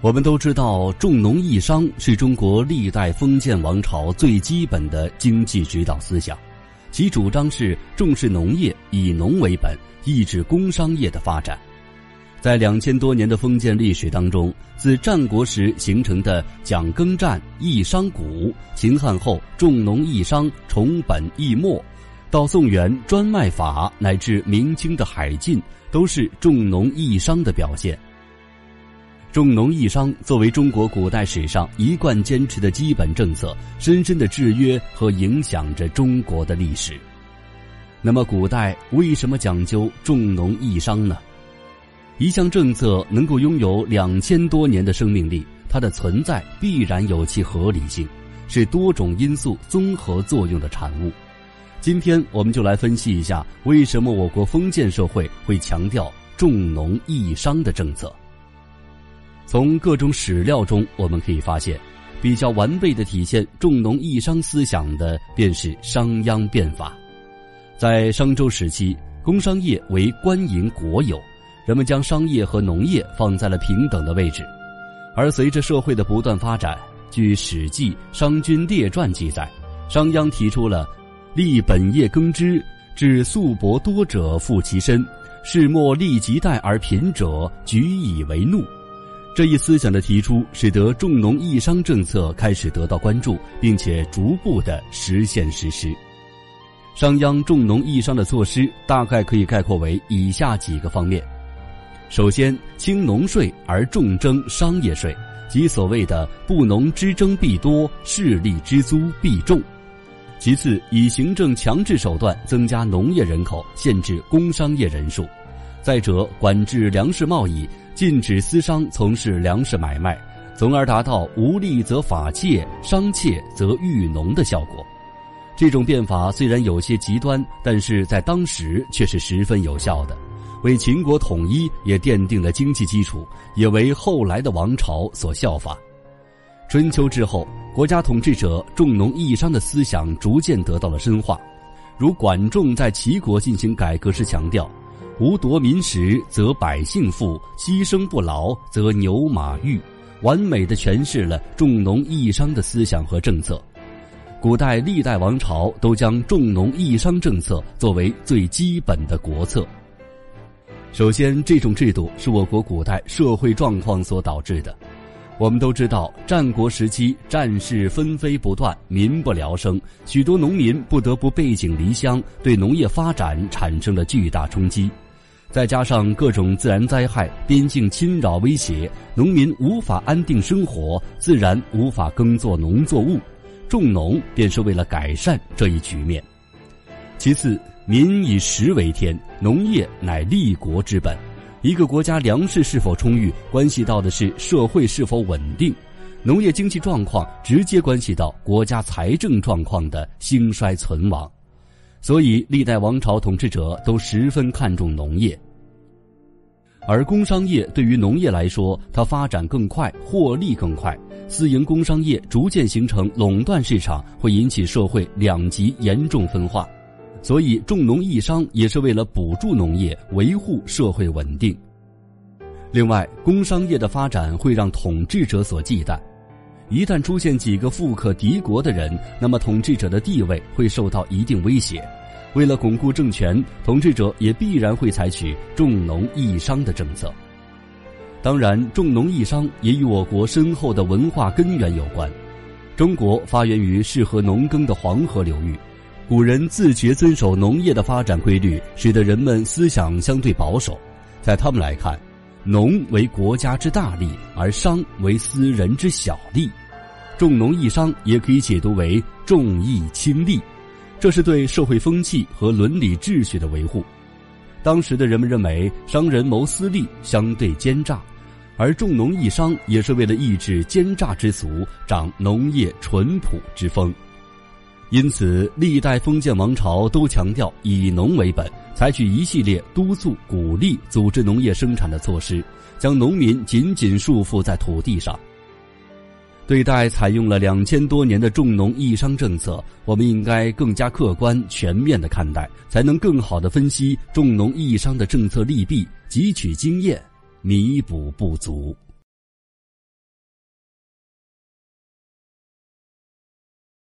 我们都知道，重农抑商是中国历代封建王朝最基本的经济指导思想，其主张是重视农业，以农为本，抑制工商业的发展。在2000多年的封建历史当中，自战国时形成的讲耕战、抑商贾，秦汉后重农抑商、重本抑末，到宋元专卖法，乃至明清的海禁，都是重农抑商的表现。重农抑商作为中国古代史上一贯坚持的基本政策，深深地制约和影响着中国的历史。那么古代为什么讲究重农抑商呢？一项政策能够拥有2000多年的生命力，它的存在必然有其合理性，是多种因素综合作用的产物。今天我们就来分析一下，为什么我国封建社会会强调重农抑商的政策。从各种史料中我们可以发现，比较完备的体现重农抑商思想的便是商鞅变法。在商周时期，工商业为官营国有，人们将商业和农业放在了平等的位置。而随着社会的不断发展，据《史记·商君列传》记载，商鞅提出了立本业耕织，致粟帛多者负其身，士莫利及待而贫者举以为怒。这一思想的提出，使得重农抑商政策开始得到关注，并且逐步的实现实施。商鞅重农抑商的措施大概可以概括为以下几个方面。首先，轻农税而重征商业税，即所谓的不农之征必多，士力之租必重。其次，以行政强制手段增加农业人口，限制工商业人数。再者，管制粮食贸易，禁止私商从事粮食买卖，从而达到无利则法窃，商窃则御农的效果。这种变法虽然有些极端，但是在当时却是十分有效的，为秦国统一也奠定了经济基础，也为后来的王朝所效法。春秋之后，国家统治者重农抑商的思想逐渐得到了深化。如管仲在齐国进行改革时强调，无夺民食则百姓富，牺牲不劳则牛马御，完美地诠释了重农抑商的思想和政策。古代历代王朝都将重农抑商政策作为最基本的国策。首先，这种制度是我国古代社会状况所导致的。我们都知道，战国时期战事纷飞不断，民不聊生，许多农民不得不背井离乡，对农业发展产生了巨大冲击。再加上各种自然灾害、边境侵扰威胁，农民无法安定生活，自然无法耕作农作物。重农便是为了改善这一局面。其次，民以食为天，农业乃立国之本。一个国家粮食是否充裕，关系到的是社会是否稳定。农业经济状况直接关系到国家财政状况的兴衰存亡。所以历代王朝统治者都十分看重农业。而工商业对于农业来说，它发展更快，获利更快。私营工商业逐渐形成垄断市场，会引起社会两极严重分化。所以重农抑商也是为了补助农业，维护社会稳定。另外，工商业的发展会让统治者所忌惮。一旦出现几个富可敌国的人，那么统治者的地位会受到一定威胁。为了巩固政权，统治者也必然会采取重农抑商的政策。当然，重农抑商也与我国深厚的文化根源有关。中国发源于适合农耕的黄河流域，古人自觉遵守农业的发展规律，使得人们思想相对保守。在他们来看，农为国家之大利，而商为私人之小利。重农抑商也可以解读为重义轻利，这是对社会风气和伦理秩序的维护。当时的人们认为商人谋私利，相对奸诈，而重农抑商也是为了抑制奸诈之俗，长农业淳朴之风。因此历代封建王朝都强调以农为本，采取一系列督促、鼓励、组织农业生产的措施，将农民紧紧束缚在土地上。对待采用了2000多年的重农抑商政策，我们应该更加客观全面地看待，才能更好地分析重农抑商的政策利弊，汲取经验，弥补不足。